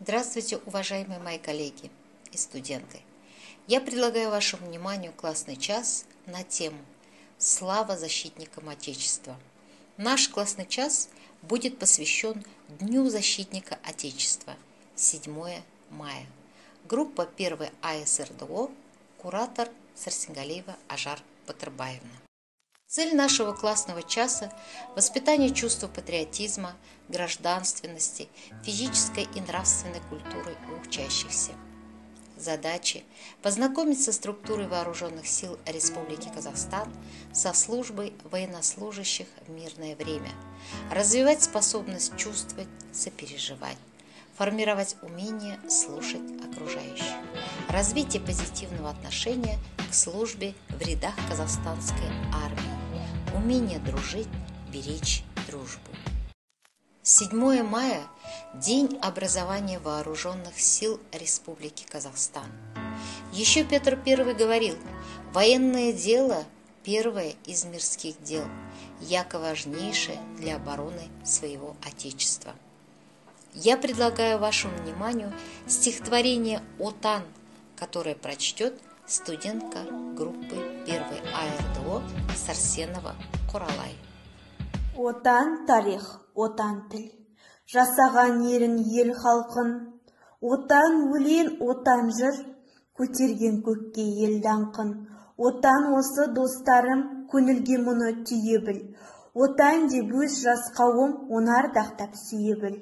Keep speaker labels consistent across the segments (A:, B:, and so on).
A: Здравствуйте, уважаемые мои коллеги и студенты! Я предлагаю вашему вниманию классный час на тему «Слава защитникам Отечества». Наш классный час будет посвящен Дню защитника Отечества, 7 мая. Группа 1 АСРДО, куратор Сарсенгалиева Ажар Батырбаевна. Цель нашего классного часа – воспитание чувства патриотизма, гражданственности, физической и нравственной культуры у учащихся. Задачи – познакомиться со структурой вооруженных сил Республики Казахстан, со службой военнослужащих в мирное время, развивать способность чувствовать, сопереживать, формировать умение слушать окружающих, развитие позитивного отношения к службе в рядах казахстанской армии, умение дружить, беречь дружбу. 7 мая – День образования вооруженных сил Республики Казахстан. Еще Петр I говорил: «Военное дело – первое из мирских дел, яко важнейшее для обороны своего Отечества». Я предлагаю вашему вниманию стихотворение «Отан», которое прочтет студентка группы 1 АРДО Сарсенова Коралай.
B: Отан тарих, отан тіл, жасаған ерін ел халқын, отан өлен, отан жыр, көтерген көкке ел даңқын. Отан осы достарым, көңілге мұны түйе біл, отан деп өз жас қауым, оны ардақтап сүйе біл.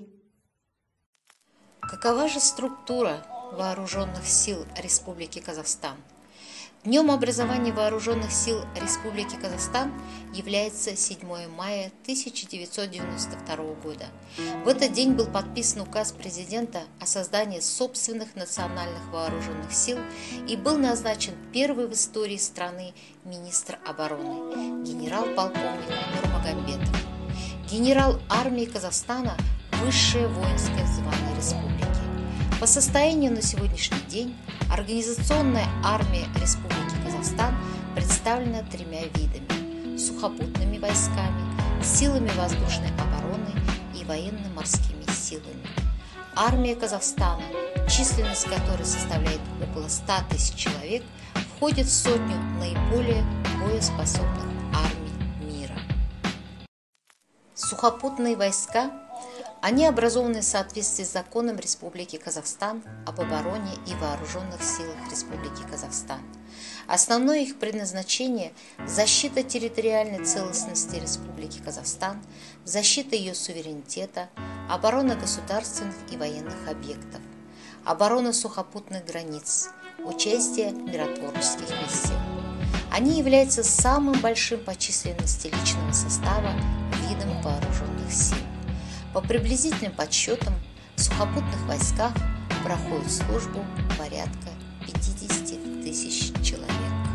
A: Какова же структура вооруженных сил Республики Казахстан? Днем образования вооруженных сил Республики Казахстан является 7 мая 1992 года. В этот день был подписан указ президента о создании собственных национальных вооруженных сил и был назначен первый в истории страны министр обороны, генерал-полковник Нурмагомедов. Генерал армии Казахстана – высшее воинское звание республики. По состоянию на сегодняшний день организационная армия Республики Казахстан представлена 3 видами – сухопутными войсками, силами воздушной обороны и военно-морскими силами. Армия Казахстана, численность которой составляет около 100 тысяч человек, входит в сотню наиболее боеспособных армий мира. Сухопутные войска – они образованы в соответствии с законом Республики Казахстан об обороне и вооруженных силах Республики Казахстан. Основное их предназначение – защита территориальной целостности Республики Казахстан, защита ее суверенитета, оборона государственных и военных объектов, оборона сухопутных границ, участие в миротворческих миссиях. Они являются самым большим по численности личного состава видом вооруженных сил. По приблизительным подсчетам, в сухопутных войсках проходит службу порядка 50 тысяч человек.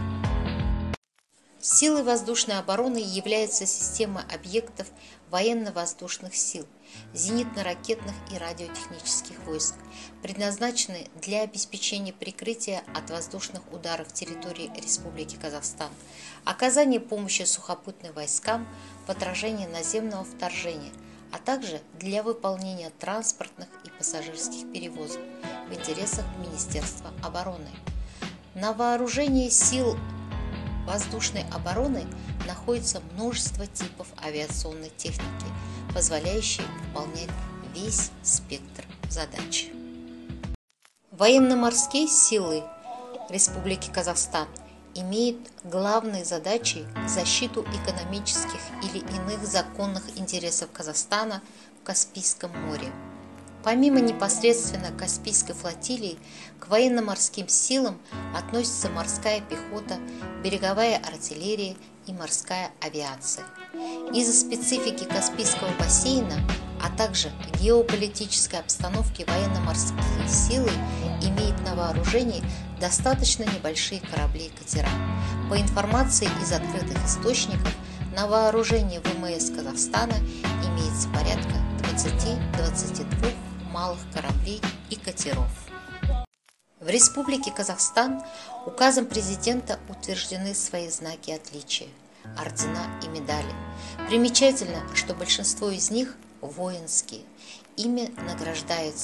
A: Силой воздушной обороны является система объектов военно-воздушных сил, зенитно-ракетных и радиотехнических войск, предназначенные для обеспечения прикрытия от воздушных ударов территории Республики Казахстан, оказания помощи сухопутным войскам в отражении наземного вторжения, а также для выполнения транспортных и пассажирских перевозок в интересах Министерства обороны. На вооружении сил воздушной обороны находится множество типов авиационной техники, позволяющие выполнять весь спектр задач. Военно-морские силы Республики Казахстан имеет главной задачей защиту экономических или иных законных интересов Казахстана в Каспийском море. Помимо непосредственно Каспийской флотилии, к военно-морским силам относятся морская пехота, береговая артиллерия и морская авиация. Из-за специфики Каспийского бассейна, а также геополитической обстановки военно-морские силы имеют на вооружении достаточно небольшие корабли и катера. По информации из открытых источников, на вооружении ВМС Казахстана имеется порядка 20-22 малых кораблей и катеров. В Республике Казахстан указом президента утверждены свои знаки отличия, ордена и медали. Примечательно, что большинство из них воинские. Ими награждаются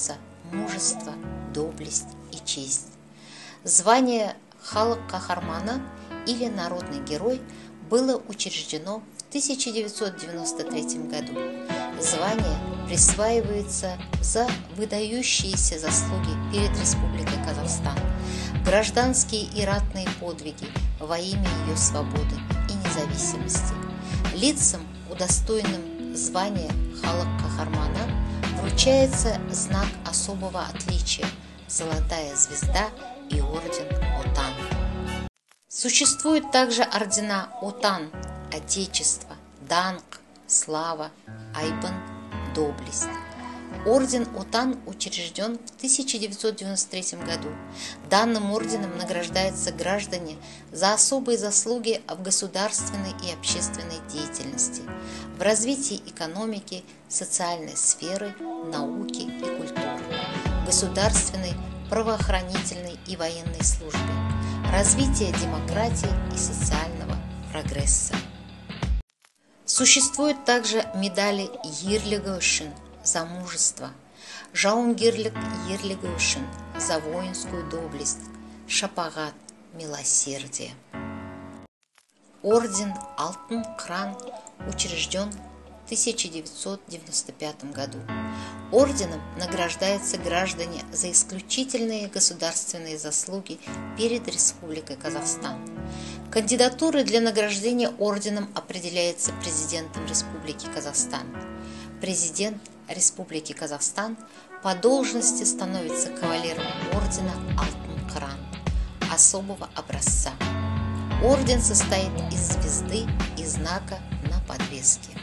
A: мужество, доблесть и честь. Звание Халық Кахармана или Народный герой было учреждено в 1993 году. Звание присваивается за выдающиеся заслуги перед Республикой Казахстан, гражданские и ратные подвиги во имя ее свободы и независимости. Лицам, удостоенным звания Халық Кахармана, вручается знак особого отличия – золотая звезда и орден Отан. Существуют также ордена Отан – Отечество, Данг, Слава, Айбын, Доблесть. Орден Отан учрежден в 1993 году. Данным орденом награждаются граждане за особые заслуги в государственной и общественной деятельности, в развитии экономики, социальной сферы, науки и культуры, государственной, правоохранительной и военной службе, развития демократии и социального прогресса. Существуют также медали Ерлігі үшін за мужество, Жауынгерлік ерлігі үшін за воинскую доблесть, Шапағат милосердие. Орден Алтын Қыран учрежден в 1995 году. Орденом награждаются граждане за исключительные государственные заслуги перед Республикой Казахстан. Кандидатуры для награждения орденом определяются президентом Республики Казахстан. Президент Республики Казахстан по должности становится кавалером ордена Алтын Қыран особого образца. Орден состоит из звезды и знака на подвеске.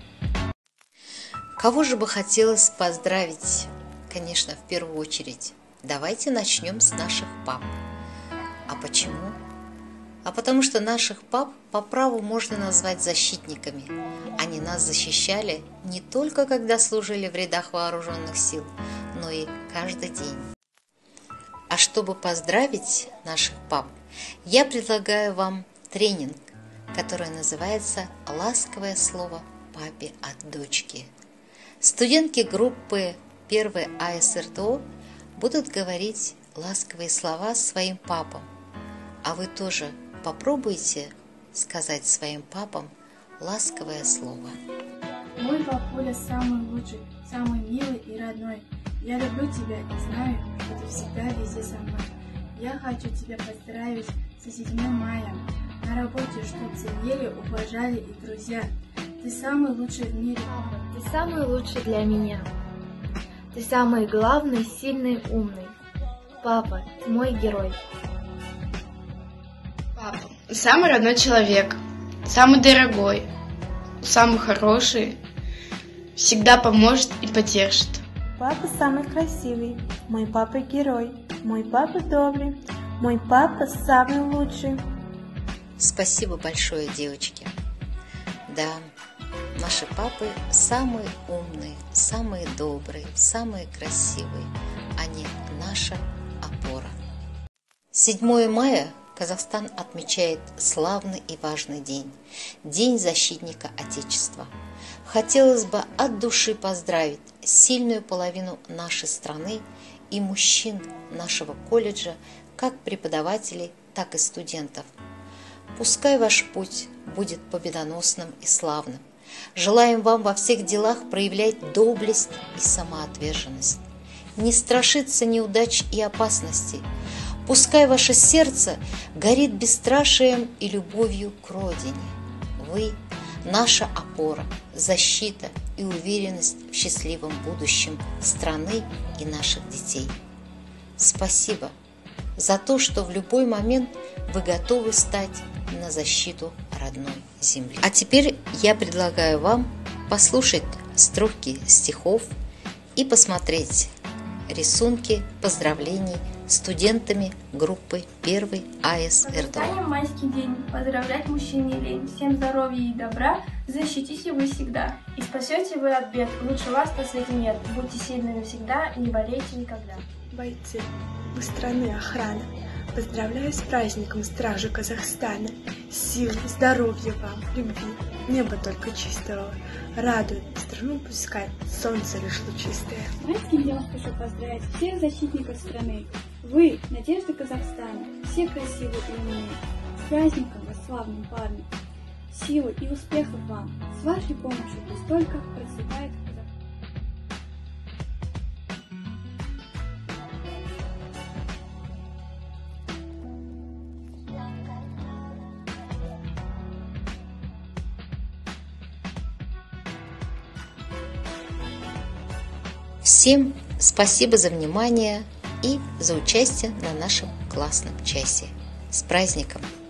A: Кого же бы хотелось поздравить? Конечно, в первую очередь. Давайте начнем с наших пап. А почему? А потому что наших пап по праву можно назвать защитниками. Они нас защищали не только когда служили в рядах вооруженных сил, но и каждый день. А чтобы поздравить наших пап, я предлагаю вам тренинг, который называется «Ласковое слово папе от дочки». Студентки группы 1 АСРТО будут говорить ласковые слова своим папам. А вы тоже попробуйте сказать своим папам ласковое слово.
C: Мой папуля самый лучший, самый милый и родной. Я люблю тебя и знаю, что ты всегда везде со мной. Я хочу тебя поздравить со 7 мая. На работе, что ценили, уважали и друзья. Ты самый лучший в мире.
D: Ты самый лучший для меня. Ты самый главный, сильный, умный. Папа, ты мой герой.
E: Папа, самый родной человек, самый дорогой, самый хороший, всегда поможет и поддержит.
B: Папа самый красивый, мой папа герой, мой папа добрый, мой папа самый лучший.
A: Спасибо большое, девочки. Да, наши папы самые умные, самые добрые, самые красивые. Они наша опора. 7 мая Казахстан отмечает славный и важный день – День защитника Отечества. Хотелось бы от души поздравить сильную половину нашей страны и мужчин нашего колледжа, как преподавателей, так и студентов. Пускай ваш путь будет победоносным и славным. Желаем вам во всех делах проявлять доблесть и самоотверженность. Не страшиться неудач и опасностей. Пускай ваше сердце горит бесстрашием и любовью к родине. Вы – наша опора, защита и уверенность в счастливом будущем страны и наших детей. Спасибо за то, что в любой момент вы готовы стать на защиту родной земли. А теперь я предлагаю вам послушать строки стихов и посмотреть рисунки поздравлений студентами группы 1 АСРТО.
C: Настанет майский день, поздравлять мужчин не лень. Всем здоровья и добра, защитите вы всегда. И спасете вы от бед, лучше вас на свете нет. Будьте сильными всегда, не болейте никогда.
F: Бойцы, вы страны охрана, Поздравляю с праздником, стражи Казахстана. Сил, здоровья вам, любви, неба только чистого. Радует страну пускай солнце лишь лучистое.
G: С майским днем спешу поздравить всех защитников страны. Вы – надежда Казахстана, все красивые и умные. С праздником вас, славным парни. Силы и успехов вам. С вашей помощью пусть только процветает Казахстан.
A: Всем спасибо за внимание и за участие на нашем классном часе. С праздником!